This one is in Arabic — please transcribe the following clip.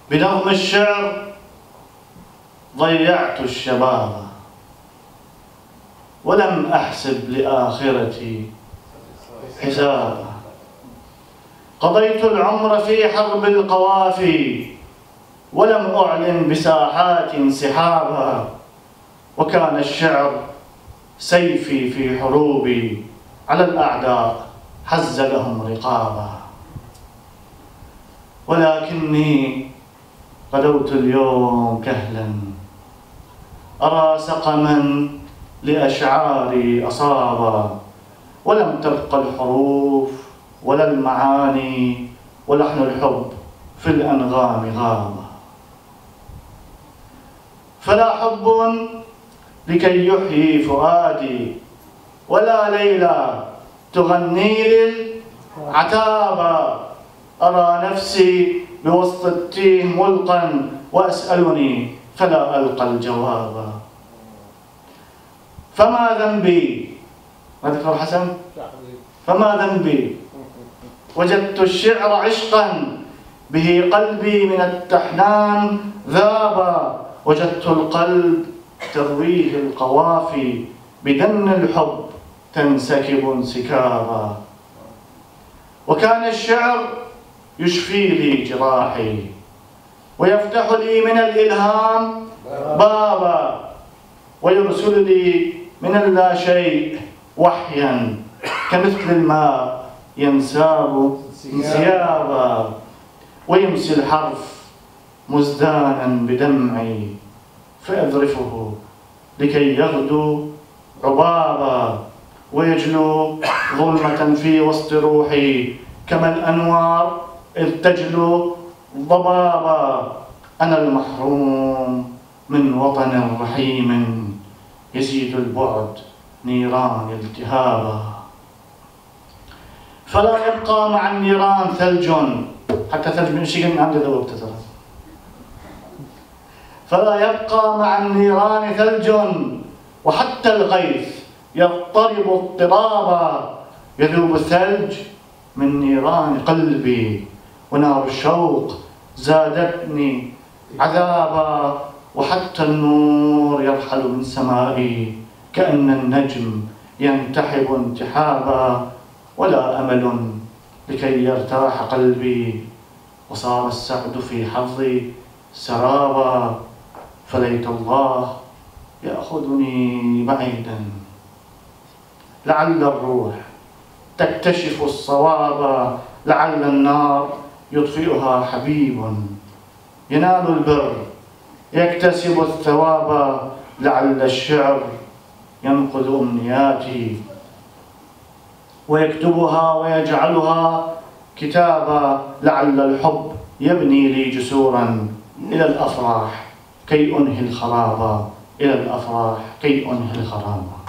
بنظم الشعر ضيعت الشباب ولم أحسب لآخرتي حسابا. قضيت العمر في حرب القوافي ولم أعلن بساحات انسحابا. وكان الشعر سيفي في حروبي على الأعداء حز لهم رقابا. ولكني غدوت اليوم كهلا أرى سقما لأشعاري أصابا. ولم تبق الحروف ولا المعاني ولحن الحب في الأنغام غابا. فلا حب لكي يحيي فؤادي ولا ليلى تغني للعتابا. أرى نفسي بوسط التيه ملقا وأسألني فلا ألقى الجوابا. فما ذنبي؟ ما دكتور حسن؟ فما ذنبي؟ وجدت الشعر عشقا به قلبي من التحنان ذابا. وجدت القلب ترويه القوافي بدم الحب تنسكب انسكابا. وكان الشعر يشفي لي جراحي ويفتح لي من الإلهام بابا. ويرسل لي من اللا شيء وحيا كمثل الماء ينساب انسيابا. ويمسي الحرف مزدانا بدمعي فأذرفه لكي يغدو عبابا. ويجلو ظلمة في وسط روحي كما الأنوار إذ تجلو ضبابا. أنا المحروم من وطن رحيم يزيد البعد نيران التهابا. فلا يبقى مع النيران ثلج، حتى ثلج من شيء عندي ذوبت ترى. فلا يبقى مع النيران ثلج وحتى الغيث يضطرب اضطرابا. يذوب الثلج من نيران قلبي ونار الشوق زادتني عذابا. وحتى النور يرحل من سمائي كأن النجم ينتحب انتحابا. ولا أمل لكي يرتاح قلبي وصار السعد في حظي سرابا. فليت الله يأخذني بعيدا لعل الروح تكتشف الصواب. لعل النار يطفئها حبيب ينال البر يكتسب الثواب. لعل الشعر ينقذ أمنياتي ويكتبها ويجعلها كتابا. لعل الحب يبني لي جسورا إلى الأفراح كي أنهي الخراب. إلى الأفراح كي أنهي الخراب.